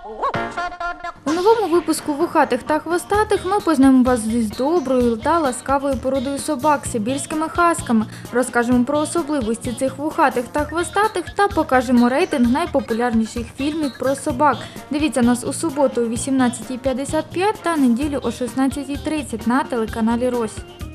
У новому випуску «Вухатих та хвостатих» ми познайомимо вас із доброю та ласкавою породою собак – сибірськими хасками. Розкажемо про особливості цих вухатих та хвостатих та покажемо рейтинг найпопулярніших фільмів про собак. Дивіться нас у суботу о 18:55 та неділю о 16:30 на телеканалі «Рось».